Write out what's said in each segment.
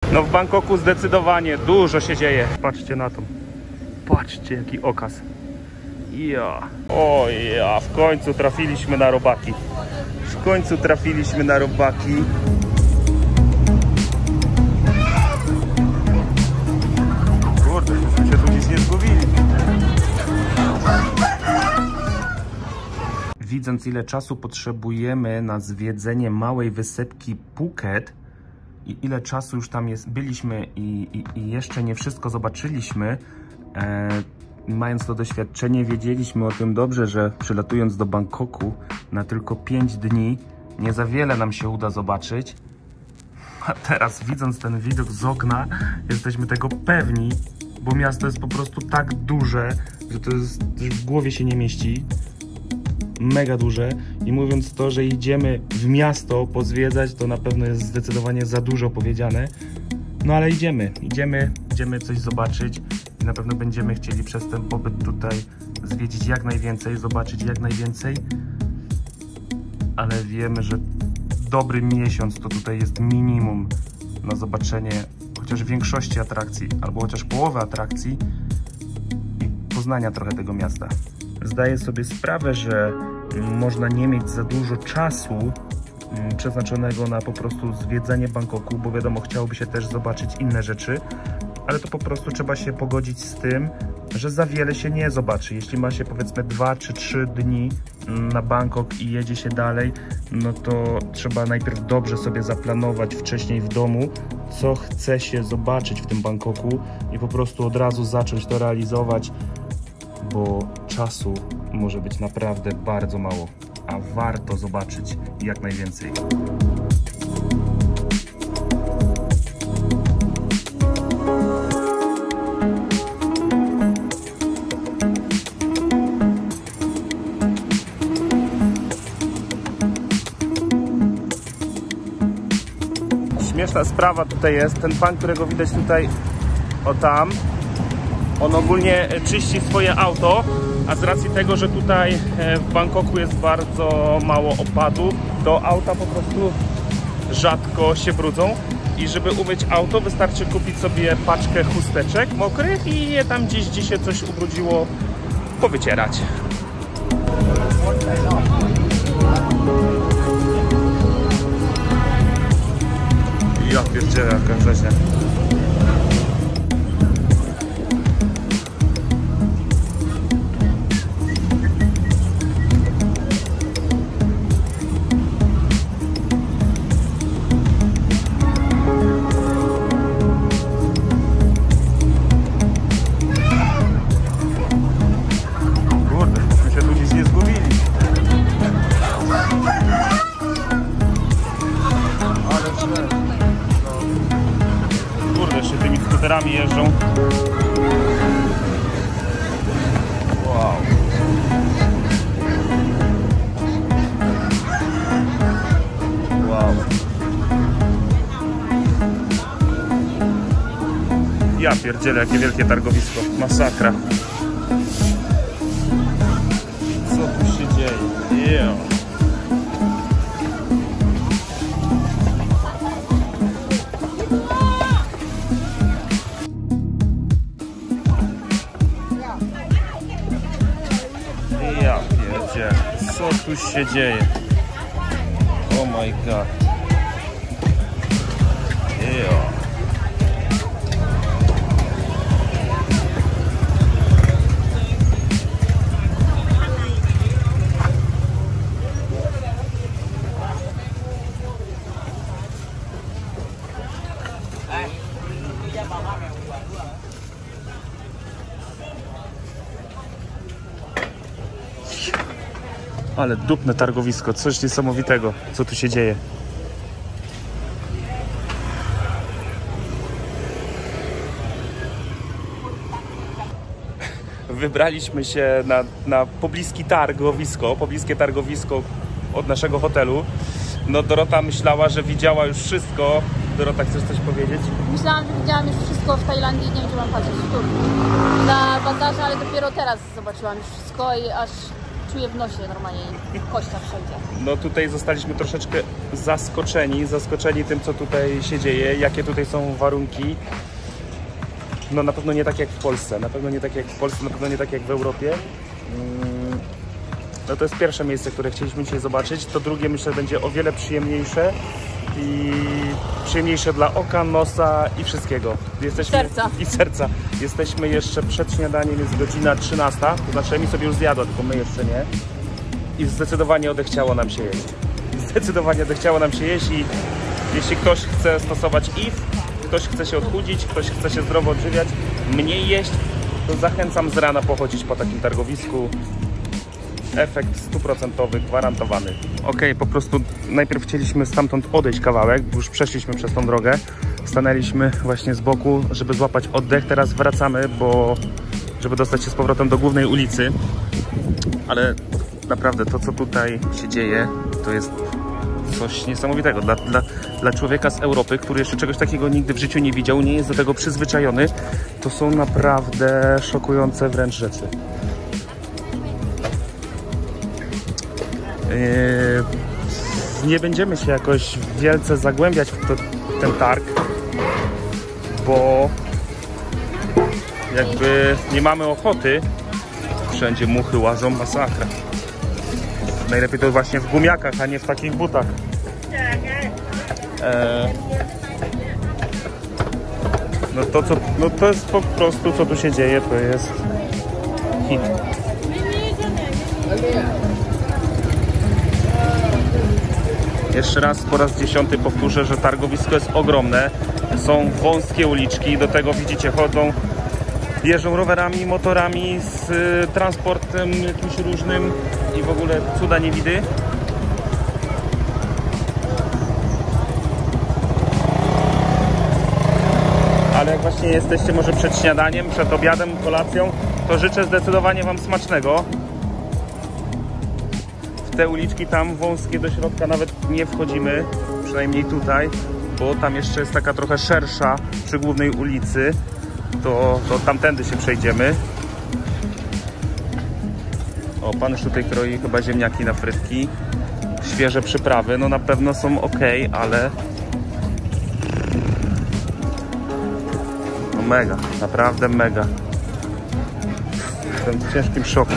No w Bangkoku zdecydowanie dużo się dzieje. Patrzcie na to. Patrzcie jaki okaz. Ja. O ja, w końcu trafiliśmy na robaki. W końcu trafiliśmy na robaki. Kurde, myśmy się tu nic nie zgubili. Widząc ile czasu potrzebujemy na zwiedzenie małej wysepki Phuket i ile czasu już tam byliśmy i jeszcze nie wszystko zobaczyliśmy, mając to doświadczenie, wiedzieliśmy o tym dobrze, że przylatując do Bangkoku na tylko 5 dni nie za wiele nam się uda zobaczyć. A teraz widząc ten widok z okna jesteśmy tego pewni, bo miasto jest po prostu tak duże, że to jest, że w głowie się nie mieści. Mega duże i mówiąc to, że idziemy w miasto pozwiedzać, to na pewno jest zdecydowanie za dużo powiedziane. No ale idziemy coś zobaczyć i na pewno będziemy chcieli przez ten pobyt tutaj zwiedzić jak najwięcej, zobaczyć jak najwięcej. Ale wiemy, że dobry miesiąc to tutaj jest minimum na zobaczenie chociaż większości atrakcji, albo chociaż połowy atrakcji i poznania trochę tego miasta. Zdaję sobie sprawę, że można nie mieć za dużo czasu przeznaczonego na po prostu zwiedzanie Bangkoku, bo wiadomo, chciałoby się też zobaczyć inne rzeczy, ale to po prostu trzeba się pogodzić z tym, że za wiele się nie zobaczy. Jeśli ma się powiedzmy 2 czy 3 dni na Bangkok i jedzie się dalej, no to trzeba najpierw dobrze sobie zaplanować wcześniej w domu, co chce się zobaczyć w tym Bangkoku i po prostu od razu zacząć to realizować, bo czasu może być naprawdę bardzo mało, a warto zobaczyć jak najwięcej. Śmieszna sprawa tutaj jest, ten pan, którego widać tutaj, o tam, on ogólnie czyści swoje auto, a z racji tego, że tutaj w Bangkoku jest bardzo mało opadów, to auta po prostu rzadko się brudzą i żeby umyć auto wystarczy kupić sobie paczkę chusteczek mokrych i je tam gdzieś się coś ubrudziło powycierać. Ja pierdzielę, jaka rzeźnia. Jeżdżą. Wow. Wow. Ja pierdzielę, jakie wielkie targowisko. Masakra. Co tu się dzieje? Yeah. Co tu się dzieje? Oh my god. Yeah. Ale dupne targowisko, coś niesamowitego, co tu się dzieje. Wybraliśmy się na pobliskie targowisko od naszego hotelu. No Dorota myślała, że widziała już wszystko. Dorota, chcesz coś powiedzieć? Myślałam, że widziałam już wszystko w Tajlandii, nie wiem, gdzie mam patrzeć. Na bazarze, ale dopiero teraz zobaczyłam już wszystko i aż czuję w nosie normalnie, kościa wszędzie. No tutaj zostaliśmy troszeczkę zaskoczeni tym, co tutaj się dzieje, jakie tutaj są warunki. No na pewno nie tak jak w Polsce, na pewno nie tak jak w Europie. No to jest pierwsze miejsce, które chcieliśmy dzisiaj zobaczyć. To drugie, myślę, będzie o wiele przyjemniejsze i przyjemniejsze dla oka, nosa i wszystkiego. I serca. Jesteśmy jeszcze przed śniadaniem, jest godzina 13, to znaczy Emi sobie już zjadła, tylko my jeszcze nie. I zdecydowanie odechciało nam się jeść. I jeśli ktoś chce stosować IF, ktoś chce się odchudzić, ktoś chce się zdrowo odżywiać, mniej jeść, to zachęcam z rana pochodzić po takim targowisku. Efekt 100% gwarantowany. Ok, po prostu najpierw chcieliśmy stamtąd odejść kawałek, bo już przeszliśmy przez tą drogę. Stanęliśmy właśnie z boku, żeby złapać oddech. Teraz wracamy, żeby dostać się z powrotem do głównej ulicy. Ale naprawdę to, co tutaj się dzieje, to jest coś niesamowitego. Dla człowieka z Europy, który jeszcze czegoś takiego nigdy w życiu nie widział, nie jest do tego przyzwyczajony, to są naprawdę szokujące wręcz rzeczy. Nie będziemy się jakoś wielce zagłębiać w ten targ, bo jakby nie mamy ochoty. Wszędzie muchy łażą, masakra. Najlepiej to właśnie w gumiakach, a nie w takich butach. No to jest po prostu, co tu się dzieje, to jest hit. Jeszcze raz, po raz 10 powtórzę, że targowisko jest ogromne. Są wąskie uliczki, do tego widzicie, jeżdżą rowerami, motorami, z transportem jakimś różnym i w ogóle cuda nie widy. Ale jak właśnie jesteście może przed śniadaniem, przed obiadem, kolacją, to życzę zdecydowanie Wam smacznego. W te uliczki tam wąskie do środka nawet nie wchodzimy, przynajmniej tutaj, bo tam jeszcze jest taka trochę szersza przy głównej ulicy, to tamtędy się przejdziemy. O, pan już tutaj kroi chyba ziemniaki na frytki, świeże przyprawy, no na pewno są ok, ale no mega, naprawdę mega. Jestem w ciężkim szoku.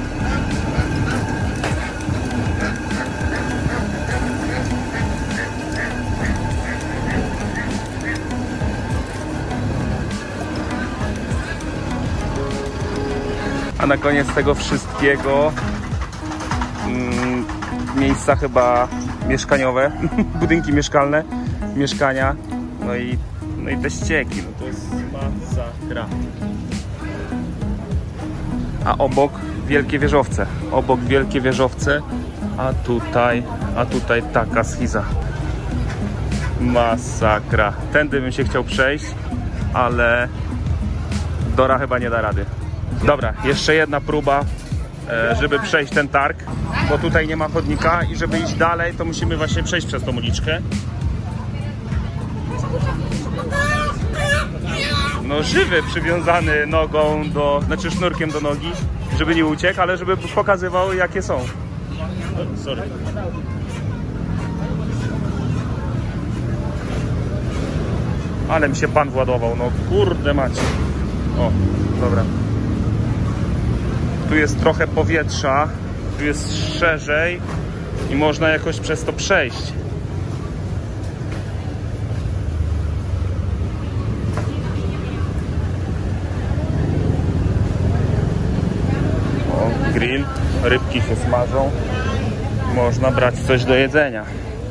A na koniec tego wszystkiego miejsca chyba mieszkaniowe, budynki mieszkalne, mieszkania, no i te ścieki, no to jest masakra. A obok wielkie wieżowce, a tutaj taka schiza. Masakra. Tędy bym się chciał przejść, ale Dora chyba nie da rady. Dobra, jeszcze jedna próba, żeby przejść ten targ, bo tutaj nie ma chodnika i żeby iść dalej, to musimy właśnie przejść przez tą uliczkę. No żywy, przywiązany nogą znaczy sznurkiem do nogi, żeby nie uciekł, ale żeby pokazywał, jakie są. Sorry. Ale mi się pan władował, no kurde macie. O, dobra. Tu jest trochę powietrza, tu jest szerzej i można jakoś przez to przejść. O, grill, rybki się smażą, można brać coś do jedzenia.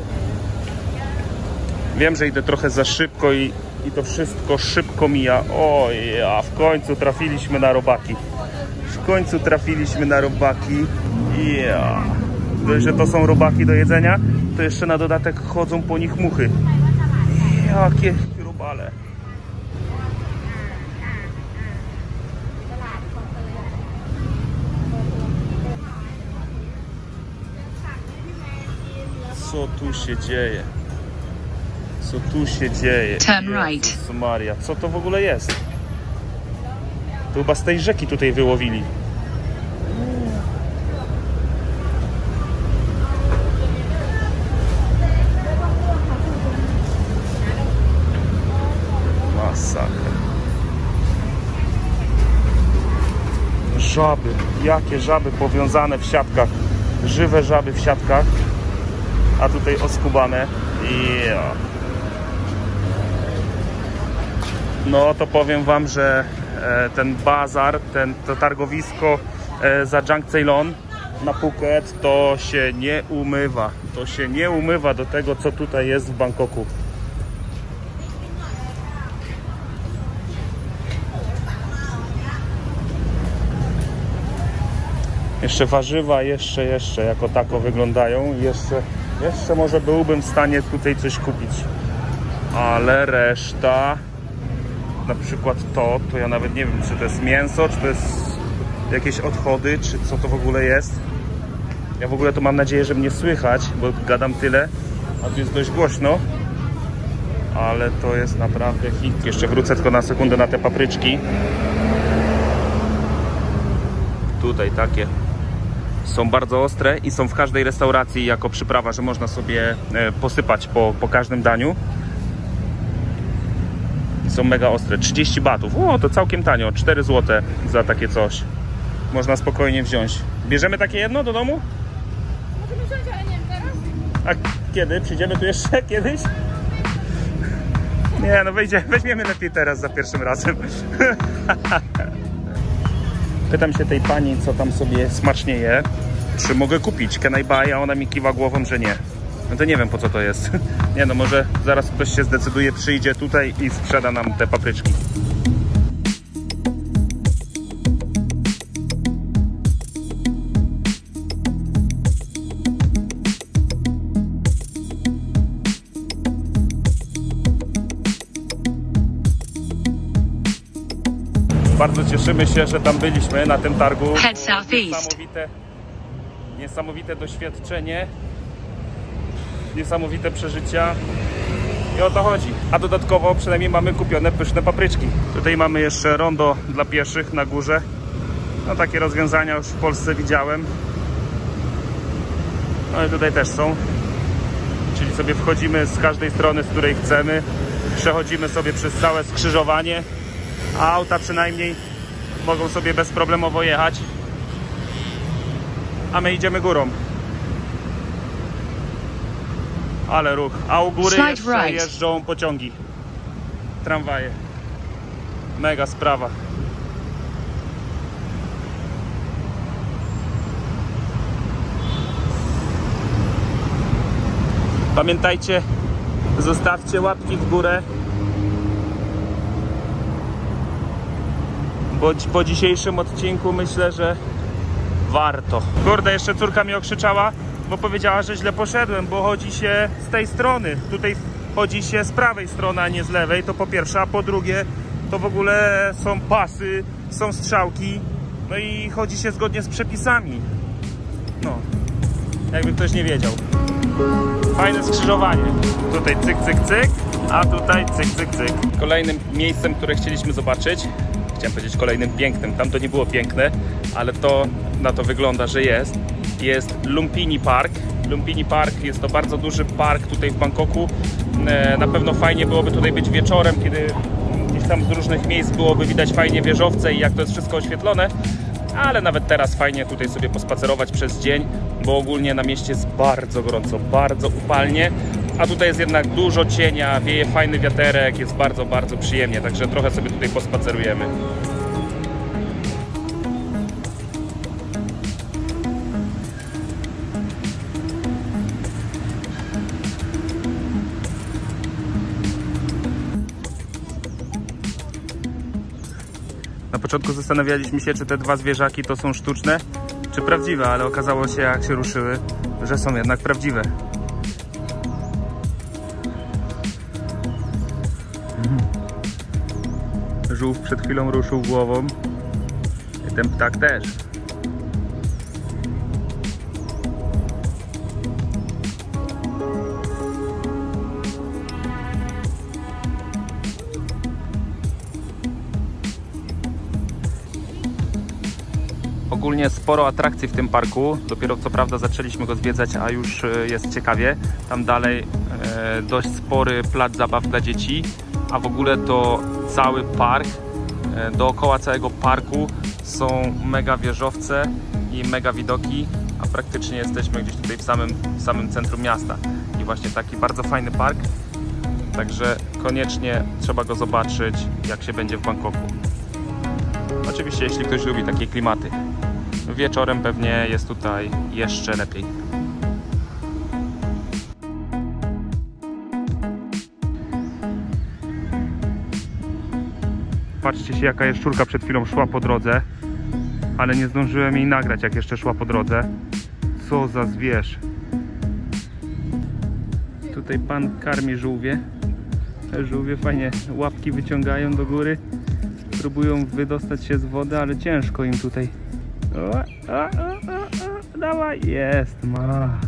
Wiem, że idę trochę za szybko i to wszystko szybko mija. Oj, a w końcu trafiliśmy na robaki. Yeah. Dość, że to są robaki do jedzenia, to jeszcze na dodatek chodzą po nich muchy. Jakie robale. Co tu się dzieje? Turn right. Jezus Maria, co to w ogóle jest? To chyba z tej rzeki tutaj wyłowili. Masakra. Żaby. Jakie żaby powiązane w siatkach. Żywe żaby w siatkach. A tutaj oskubane. No to powiem wam, że ten bazar, to targowisko za Junk Ceylon na Phuket to się nie umywa. To się nie umywa do tego, co tutaj jest w Bangkoku. Jeszcze warzywa, jeszcze jako tako wyglądają. Jeszcze może byłbym w stanie tutaj coś kupić. Ale reszta, na przykład to ja nawet nie wiem, czy to jest mięso, czy to jest jakieś odchody, czy co to w ogóle jest. Ja w ogóle to mam nadzieję, że mnie słychać, bo gadam tyle, a tu jest dość głośno. Ale to jest naprawdę hit. Jeszcze wrócę tylko na sekundę na te papryczki. Tutaj takie są bardzo ostre i są w każdej restauracji jako przyprawa, że można sobie posypać po każdym daniu. I są mega ostre. 30 batów. O, to całkiem tanio. 4 zł za takie coś. Można spokojnie wziąć. Bierzemy takie jedno do domu? Możemy wziąć, ale nie wiem teraz. A kiedy? Przyjdziemy tu jeszcze kiedyś? Nie, no weźmiemy lepiej teraz za pierwszym razem. Pytam się tej pani, co tam sobie smacznie je, czy mogę kupić, can I buy, a ona mi kiwa głową, że nie. No to nie wiem, po co to jest. Nie no, może zaraz ktoś się zdecyduje, przyjdzie tutaj i sprzeda nam te papryczki. Bardzo cieszymy się, że tam byliśmy na tym targu. Niesamowite doświadczenie, niesamowite przeżycia i o to chodzi. A dodatkowo przynajmniej mamy kupione pyszne papryczki. Tutaj mamy jeszcze rondo dla pieszych na górze. No takie rozwiązania już w Polsce widziałem. No i tutaj też są. Czyli sobie wchodzimy z każdej strony, z której chcemy. Przechodzimy sobie przez całe skrzyżowanie. A auta przynajmniej mogą sobie bezproblemowo jechać. A my idziemy górą. Ale ruch. A u góry jeszcze jeżdżą pociągi. Tramwaje. Mega sprawa. Pamiętajcie, zostawcie łapki w górę. Bo po dzisiejszym odcinku myślę, że warto. Kurde, jeszcze córka mnie okrzyczała, bo powiedziała, że źle poszedłem, bo chodzi się z tej strony. Tutaj chodzi się z prawej strony, a nie z lewej. To po pierwsze, a po drugie to w ogóle są pasy, są strzałki. No i chodzi się zgodnie z przepisami. No, jakby ktoś nie wiedział. Fajne skrzyżowanie. Tutaj cyk, cyk, cyk, a tutaj cyk, cyk, cyk. Kolejnym miejscem, które chcieliśmy zobaczyć, chciałem powiedzieć kolejnym pięknym, tam to nie było piękne, ale to na to wygląda, że jest Lumpini Park. Lumpini Park jest to bardzo duży park tutaj w Bangkoku. Na pewno fajnie byłoby tutaj być wieczorem, kiedy gdzieś tam z różnych miejsc byłoby widać fajnie wieżowce i jak to jest wszystko oświetlone, ale nawet teraz fajnie tutaj sobie pospacerować przez dzień, bo ogólnie na mieście jest bardzo gorąco, bardzo upalnie, a tutaj jest jednak dużo cienia, wieje fajny wiaterek, jest bardzo, bardzo przyjemnie, także trochę sobie tutaj pospacerujemy. Na początku zastanawialiśmy się, czy te dwa zwierzaki to są sztuczne, czy prawdziwe, ale okazało się, jak się ruszyły, że są jednak prawdziwe. Żółw przed chwilą ruszył głową i ten ptak też. Ogólnie sporo atrakcji w tym parku, dopiero co prawda zaczęliśmy go zwiedzać, a już jest ciekawie. Tam dalej dość spory plac zabaw dla dzieci. a w ogóle to cały park, dookoła całego parku są mega wieżowce i mega widoki, a praktycznie jesteśmy gdzieś tutaj w samym centrum miasta. I właśnie taki bardzo fajny park, także koniecznie trzeba go zobaczyć, jak się będzie w Bangkoku. Oczywiście jeśli ktoś lubi takie klimaty. Wieczorem pewnie jest tutaj jeszcze lepiej. Patrzcie się, jaka jaszczurka przed chwilą szła po drodze, ale nie zdążyłem jej nagrać, jak jeszcze szła po drodze. Co za zwierz. Tutaj pan karmi żółwie. Żółwie fajnie łapki wyciągają do góry. Próbują wydostać się z wody, ale ciężko im tutaj. Dawaj, jest, ma.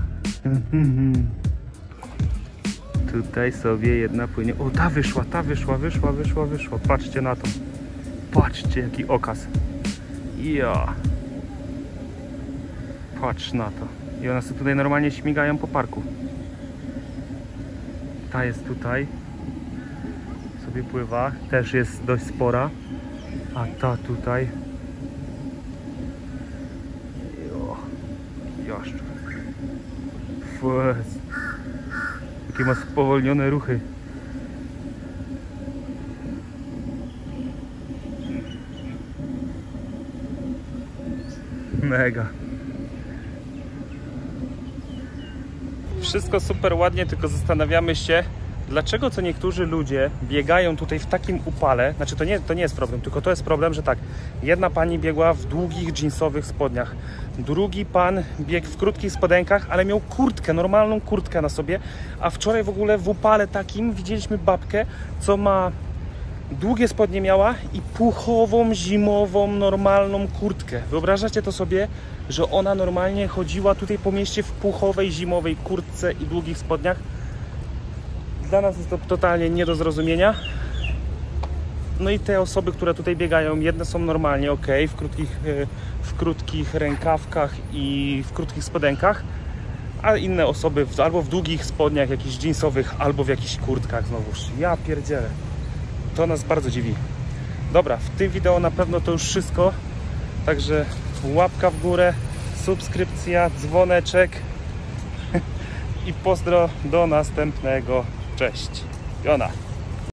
Tutaj sobie jedna płynie. O, ta wyszła. Patrzcie na to. Patrzcie, jaki okaz. Ja. Patrz na to. I one sobie tutaj normalnie śmigają po parku. Ta jest tutaj. Sobie pływa. Też jest dość spora. A ta tutaj. Jo. Jaszczur. Fuz. Jakie ma spowolnione ruchy. Mega. Wszystko super ładnie, tylko zastanawiamy się, dlaczego co niektórzy ludzie biegają tutaj w takim upale. Znaczy to nie jest problem, tylko to jest problem, że tak, jedna pani biegła w długich jeansowych spodniach, drugi pan biegł w krótkich spodenkach, ale miał kurtkę, normalną kurtkę na sobie, a wczoraj w ogóle w upale takim widzieliśmy babkę, co ma długie spodnie miała i puchową, zimową, normalną kurtkę. Wyobrażacie to sobie, że ona normalnie chodziła tutaj po mieście w puchowej, zimowej kurtce i długich spodniach? Dla nas jest to totalnie nie do zrozumienia. No i te osoby, które tutaj biegają, jedne są normalnie ok, w krótkich rękawkach i w krótkich spodenkach, a inne osoby albo w długich spodniach jakichś jeansowych, albo w jakichś kurtkach znowuż. Ja pierdzielę. To nas bardzo dziwi. Dobra, w tym wideo na pewno to już wszystko. Także łapka w górę, subskrypcja, dzwoneczek i pozdro do następnego. Cześć. Jona.